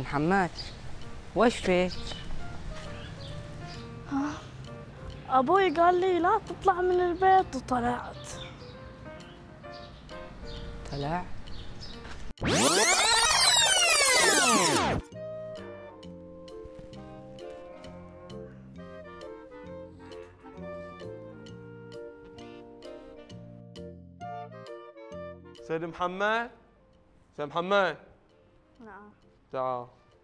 محمد وش فيك؟ أبوي قال لي لا تطلع من البيت وطلعت. طلع؟ سيد محمد، سيد محمد نعم. تعال.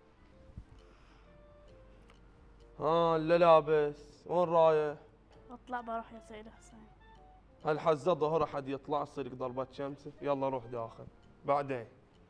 اللي لابس وين رايح؟ اطلع بروح يا سيد حسين. هالحزه ظهر احد يطلع تصيرك ضربة شمس. يلا روح داخل بعدين.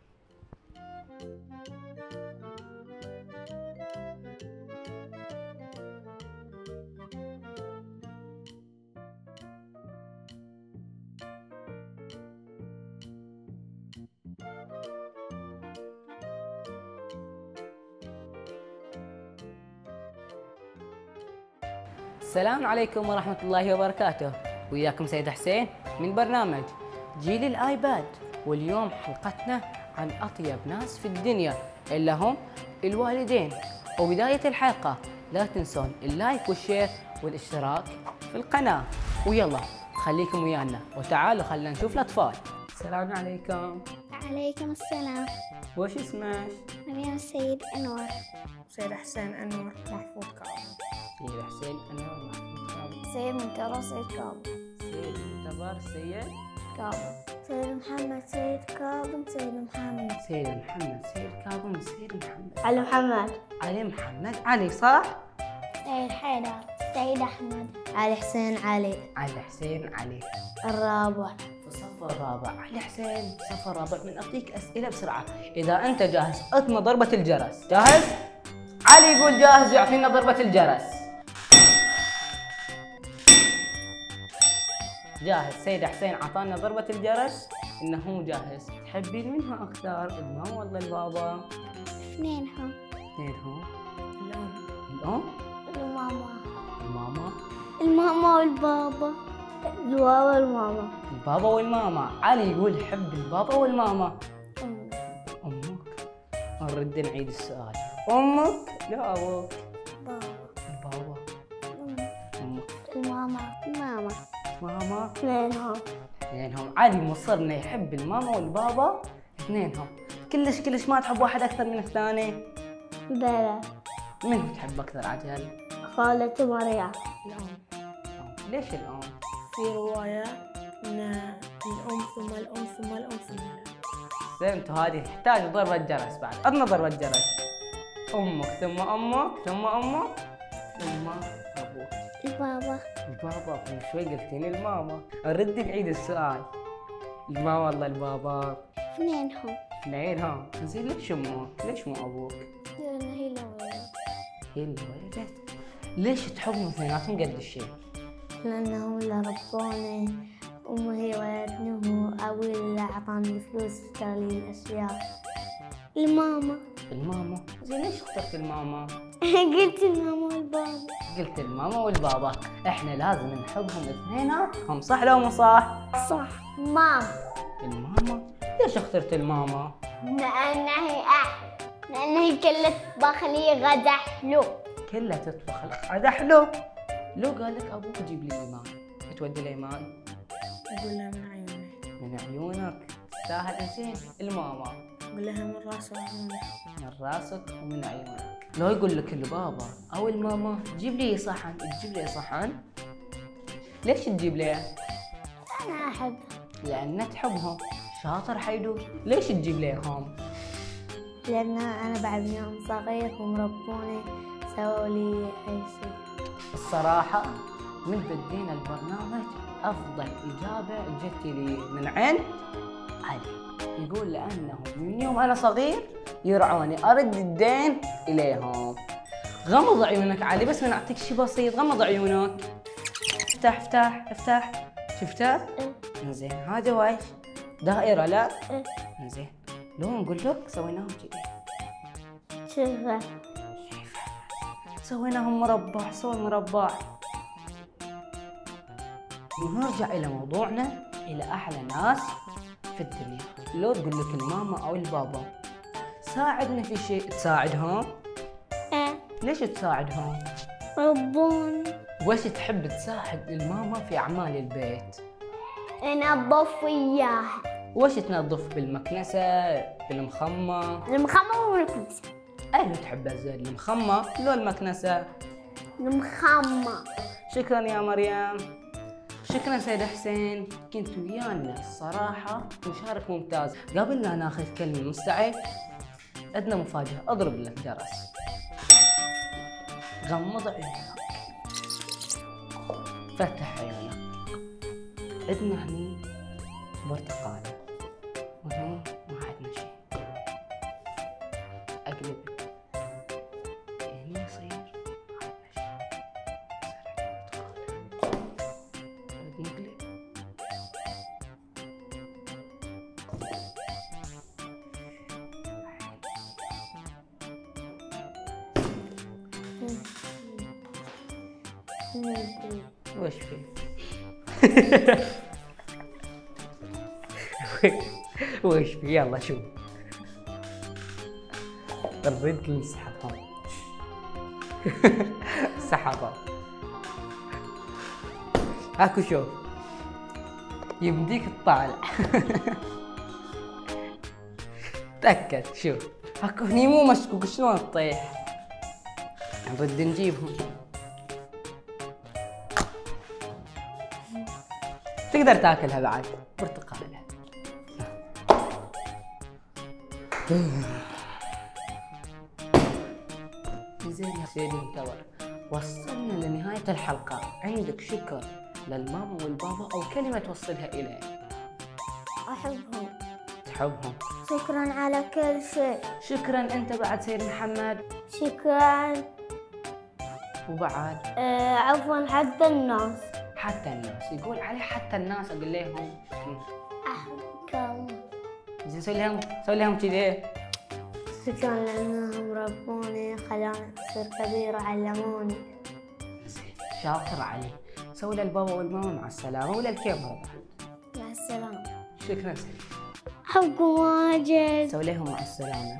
السلام عليكم ورحمة الله وبركاته، وياكم سيد حسين من برنامج جيل الآيباد. واليوم حلقتنا عن أطيب ناس في الدنيا إلا هم الوالدين. وبداية الحلقة لا تنسون اللايك والشير والاشتراك في القناة. ويلا خليكم ويانا وتعالوا خلينا نشوف الأطفال. السلام عليكم. عليكم السلام. وش اسمك؟ مريم السيد أنور. سيد حسين أنور محفوظ كاظم. سيد حسين أنور محمود كاظم. سيد منتظر سيد كاظم. سيد منتظر سيد كاظم. سيد محمد سيد كاظم. سيد محمد. سيد محمد سيد كاظم. سيد محمد. علي محمد. علي محمد. علي صح؟ سيد حيدر. سيد أحمد. علي حسين. علي. علي حسين. علي. الرابع. في الصف الرابع. علي حسين في الصف الرابع. بنعطيك أسئلة بسرعة، إذا أنت جاهز أعطنا ضربة الجرس. جاهز؟ علي يقول جاهز يعطينا ضربة الجرس. جاهز. سيد حسين عطانا ضربة الجرس إنه هو جاهز. تحبين منها أكثر، الماما ولا البابا؟ اثنينهم. اثنينهم. الأم. الأم؟ الماما. الماما؟ الماما والبابا. البابا والماما. البابا والماما. علي يقول يحب البابا والماما. أمي. أمك؟ نرد نعيد السؤال. أمك؟ لا أبوك. بابا. البابا. أمي. أمك. الماما. ماما. ماما. اثنينهم. اثنينهم. علي مصر انه يحب الماما والبابا اثنينهم. كلش ما تحب واحد اكثر من الثاني؟ بلا. من تحب اكثر عجل؟ خالة مريم. الأم. ليش الام؟ في رواية أن الأم ثم الأم ثم الأم ثم الأم. زين هذه تحتاج ضربة جرس بعد. عطنا ضربة جرس. امك ثم امك ثم امك ثم ابوك. البابا. البابا. من شوي قلتيني الماما. نرد نعيد السؤال. الماما ولا البابا؟ اثنينهم. اثنينهم. زين ليش امك؟ ليش مو ابوك؟ لأن هي الأولى. هي اللي ولدت. ليش تحبهم اثنيناتهم قد الشيء؟ لأنهم اللي ربوني. أمي هي ولدتني وأبوي اللي أعطاني فلوس اشتري لي الأشياء. الماما. الماما. زين ليش اخترت الماما؟ قلت الماما والبابا. قلت الماما والبابا. احنا لازم نحبهم اثنيناتهم، صح لو مو صح؟ صح. ماما. الماما. ليش اخترت الماما؟ لأنها هي أحلى. لأنها هي كلها تطبخ لي غدا حلو. كلها تطبخ غدا حلو. لو قال لك ابوك جيب لي ايمان، تودي الايمان؟ أقول لها من عيوني. من عيونك. تستاهل. انزين الماما. أقول لها من راسي وعيوني. من راسك ومن عيونك. لو يقول لك البابا او الماما جيب لي صحن، تجيب لي صحن؟ ليش تجيب لي؟ أنا أحب. لأن تحبهم. شاطر حيدو. ليش تجيب ليهم؟ لأن أنا بعد من يوم صغير هم ربوني سووا لي أي شيء. الصراحة من بدينا البرنامج أفضل إجابة جت لي من عند علي. يقول لأنه من يوم أنا صغير يرعوني، أرد الدين إليهم. غمض عيونك علي، بس نعطيك شيء بسيط. غمض عيونك. افتح افتح افتح. شفتها؟ انزين هذا ويش؟ دائرة لا؟ انزين لو نقول لك سويناهم كذي. شوفه. سويناهم مربع. سوي مربع. ونرجع إلى موضوعنا، إلى أحلى ناس في الدنيا. لو تقول لك الماما أو البابا تساعدني في شيء تساعدهم؟ إيه ليش تساعدهم؟ ربون وش تحب تساعد الماما في أعمال البيت؟ ننظف وياها وش تنظف بالمكنسة؟ بالمخمة؟ المخمة والمكنسة. أي تحب زين المخمة لو المكنسة؟ المخمة. شكرا يا مريم. شكرا سيد حسين، كنت ويانا الصراحة مشارك ممتاز. قبل لا ناخذ كلمة مستعد عندنا مفاجأة، اضرب لك جرس. غمض عيونك، فتح عيونك. عندنا هني برتقالة وهني ما عندنا شيء. اقلب هني يصير ما عندنا شيء. نقلب وش فيه؟ وش فيه؟ يلا شوف. الرد للسحابات. سحابات. هاكو شوف. يمديك تطالع. تأكد شوف. هاكو هني مو مشكوك، شلون تطيح؟ نرد نجيبهم. تقدر تاكلها بعد برتقالة. زين يا سيدي انتظر، وصلنا لنهاية الحلقة. عندك شكر للماما والبابا أو كلمة توصلها إليه؟ أحبهم. تحبهم. شكرا على كل شيء. شكرا أنت بعد سيد محمد. شكرا. وبعد عفوا حتى الناس. حتى الناس، يقول عليه حتى الناس. أقول لهم أحبكم. زين سوي لهم كذي. شكرا لأنهم ربوني خلاني أصير كبير وعلموني. شاطر علي. سوي للبابا والماما مع السلامة وللكاميرا بعد. مع السلامة. شكرا سيدي. أحبكم واجد. سوي لهم مع السلامة.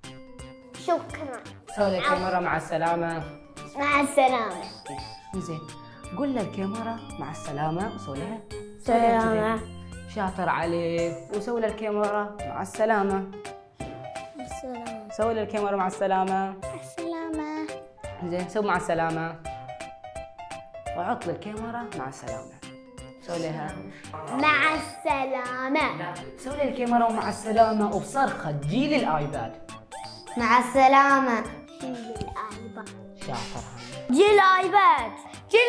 شكرا. سوي للكاميرا مع السلامة. مع السلامة. زين قول للكاميرا مع السلامة وسوي لها سلامة. شاطر علي. وسوي للكاميرا مع السلامة. السلامة. سوي للكاميرا مع السلامة. السلامة. زين سوي مع السلامة. وعط للكاميرا مع السلامة. سوي لها مع السلامة. سوي للكاميرا ومع السلامة وبصرخة جيل الآيباد. مع السلامة. جيل الآيباد. شاطر. جيل الآيباد. جيل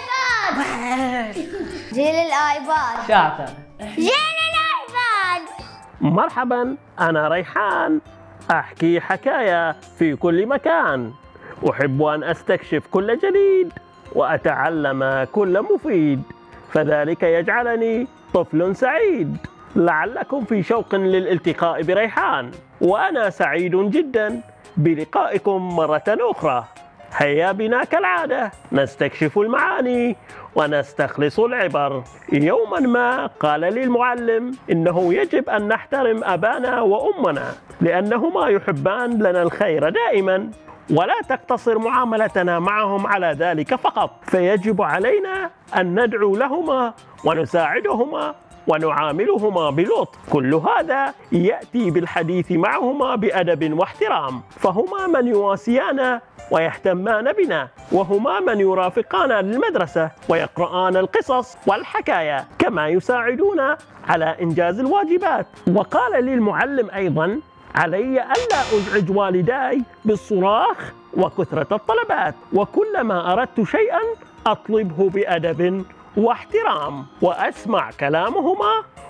الآيباد. جيل الآيباد. شاطر. جيل الآيباد. مرحبا، أنا ريحان، أحكي حكاية في كل مكان. أحب أن أستكشف كل جديد وأتعلم كل مفيد، فذلك يجعلني طفل سعيد. لعلكم في شوق للالتقاء بريحان، وأنا سعيد جدا بلقائكم مرة أخرى. هيا بنا كالعادة نستكشف المعاني ونستخلص العبر. يوما ما قال لي المعلم إنه يجب أن نحترم أبانا وأمنا لأنهما يحبان لنا الخير دائما، ولا تقتصر معاملتنا معهم على ذلك فقط، فيجب علينا أن ندعو لهما ونساعدهما ونعاملهما بلطف. كل هذا يأتي بالحديث معهما بأدب واحترام، فهما من يواسيانا ويهتمان بنا، وهما من يرافقانا للمدرسة ويقرآن القصص والحكاية، كما يساعدونا على إنجاز الواجبات. وقال لي المعلم أيضا علي ألا أزعج والداي بالصراخ وكثرة الطلبات، وكلما أردت شيئا أطلبه بأدب واحترام وأسمع كلامهما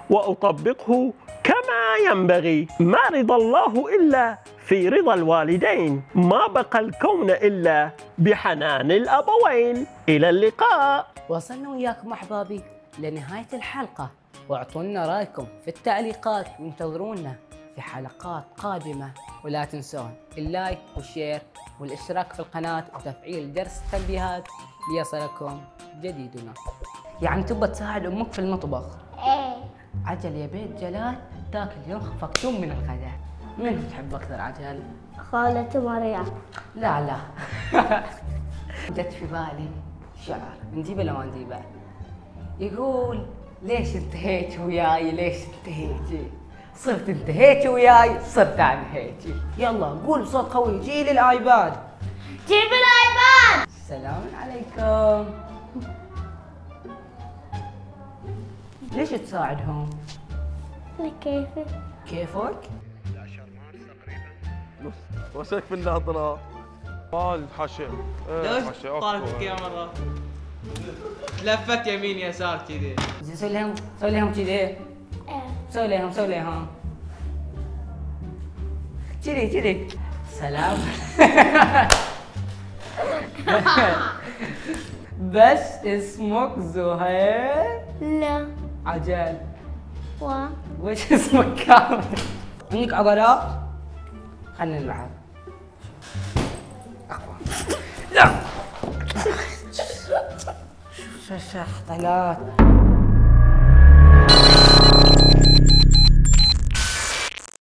وأطبقه كما ينبغي. ما رضا الله إلا في رضا الوالدين، ما بقى الكون إلا بحنان الأبوين. إلى اللقاء. وصلنا وياكم أحبابي لنهاية الحلقة، واعطونا رأيكم في التعليقات وانتظرونا في حلقات قادمة، ولا تنسون اللايك والشير والاشتراك في القناة وتفعيل جرس التنبيهات ليصلكم جديدنا. يعني تبى تساعد أمك في المطبخ؟ إيه. عجل يا بيت جلال تاكل ينخفق توم من الغداء. من تحب اكثر عجل؟ خالة مريم. لا جت في بالي شعر، نجيبه لو ما نجيبه؟ يقول ليش انتهيت وياي، ليش انتهيتي؟ صرت انتهيتي وياي، صرت انهيتي. يلا قول بصوت قوي، جيب الايباد. جيب الايباد. السلام عليكم. ليش تساعدهم؟ كيفك؟ كيفك؟ وشك في النظرة مال حشا. ليش طالت الكاميرا؟ لفت يمين يسار كذي. زين سوي لهم كذي. سوي لهم كذي. سلام. بس اسمك زهير؟ لا. عجل. وش اسمك كامل؟ عندك عضلات؟ خلينا نلعب. لا. شو طلعت؟